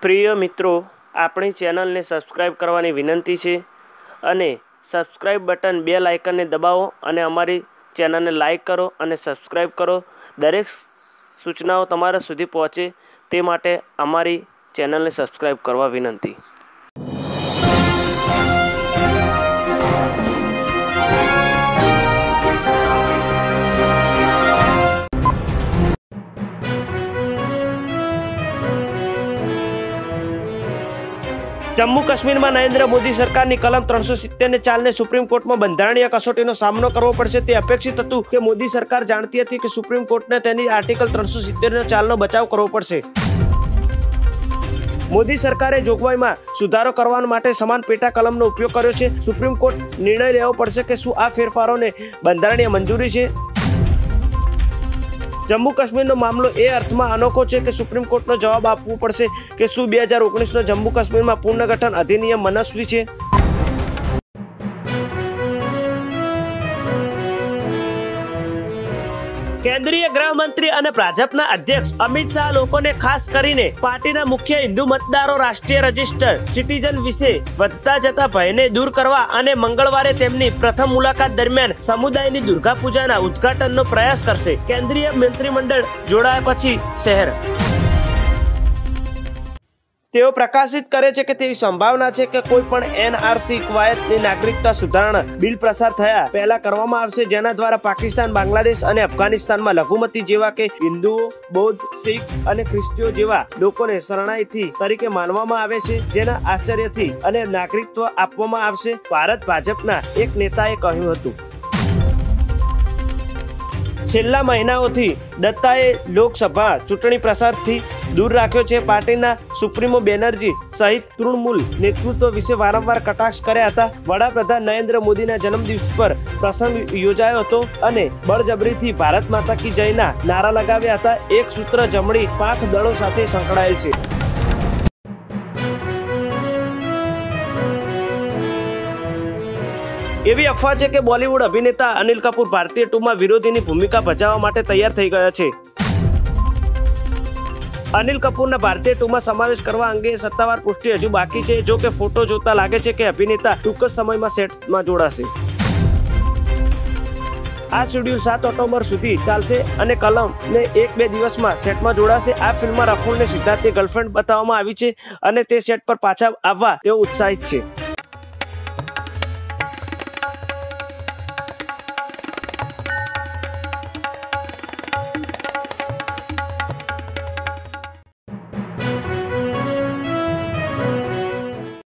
प्रिय मित्रों, अपनी चेनल ने सब्सक्राइब करवानी विनंती है अने सब्सक्राइब बटन बेल आइकन ने दबावो अने अमारी चेनल ने लाइक करो अने सब्सक्राइब करो। दरेक सूचनाओं तमारा सुधी पहुँचे ते माटे अमारी चेनल ने सब्सक्राइब करवा विनंती। जम्मू काश्मीर में नरेंद्र मोदी सरकार की कलम 370 ने चालने सुप्रीम कोर्ट में बंधारणीय कसोटीनो सामनो करवो पड़शे। ते अपेक्षित हतुं के मोदी सरकार जाणती हती के सुप्रीम कोर्ट ने तेनी आर्टिकल 370 नो चालनो बचाव करवो पड़शे। मोदी सरकारे जोगवाई में सुधारो करवा माटे समान पेटा कलमनो उपयोग कर्यो छे। सुप्रीम कोर्ट निर्णय लेवो पड़शे के शुं आ फेरफारोने बंधारणीय मंजूरी छे। जम्मू काश्मीर मामलो ए अर्थ में अनोखो है कि सुप्रीम कोर्ट नो जवाब आपवो पड़शे कि शुं 2019 नो जम्मू काश्मीर में पुनर्गठन अधिनियम मनस्वी है। केंद्रीय गृह मंत्री और भाजपा अध्यक्ष अमित शाह लोगों ने खास करीने पार्टीना मुख्य हिंदू मतदारों राष्ट्रीय रजिस्टर सिटीजन विषे वधता जता भयने दूर करवा अने मंगळवारे तेमनी प्रथम मुलाकात दरमियान समुदायनी दुर्गा पूजाना उद्घाटननो प्रयास करशे। केंद्रीय मंत्रिमंडळ जोड़ाया पछी शहर तेओ प्रकाशित करे छे के तेवी संभावना छे के कोई पण NRC कवायतनी नागरिकता सुधारणा बिल प्रसार थया पहला करवामां आवशे, जेना द्वारा पाकिस्तान, बांग्लादेश अने अफगानिस्तान में लघुमती जेवा के हिंदुओ, बौद्ध, सीख अने ख्रिस्तीओ जेवा लोकोने शरणार्थी तरीके मानवामां आवे छे, जेना आश्चर्यथी अने नागरिकत्व आपवामां आवशे। भारत भाजपना एक नेताए कह्युं हतुं छेल्ला महीनाओथी दत्ताए लोकसभा चूंटणी प्रसार थी दूर राख्यो छे। पार्टीना सुप्रीमो बेनर्जी सहित तृणमूल नेतृत्व विषे वारंवार कटाक्ष कर्या हता। वडाप्रधान नरेंद्र मोदीना जन्मदिवस पर प्रसंग योजायो हतो अने बळजबरीथी भारत माता की जयना नारा लगाव्या हता। एक सूत्र जमणी पाक दळो साथे संकळाયેલ छे। एवी अफवा है कि बॉलीवुड अभिनेता अनिल कपूर भारतीय 2 में विरोधी भूमिका भजववा माटे तैयार थई गया है। अनिल कपूर भारतीय 2 में समावेश करवा अंगे सत्तावार पुष्टि हजू बाकी है। जो कि फोटो जोता लागे छे कि अभिनेता टूंक समय में सेट में जोड़ाशे। आ शेड्यूल 7 ऑक्टोबर सुधी चालशे अने कलम ने 1-2 दिवस में सेट में जोड़ाशे। आ फिल्म में रफूल ने सिद्धार्थनी गर्लफ्रेंड बताववामां आवी छे अने ते सेट पर पाछा आववा तेओ उत्साहित छे।